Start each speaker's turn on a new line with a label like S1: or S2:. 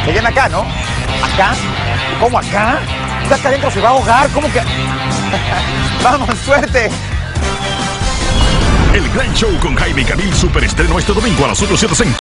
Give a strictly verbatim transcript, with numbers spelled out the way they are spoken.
S1: Que viene acá, ¿no? ¿Acá? ¿Cómo acá? Acá adentro se va a ahogar, ¿cómo que...? ¡Vamos, suerte!
S2: El Gran Show con Jaime y Camil superestreno este domingo a las ocho en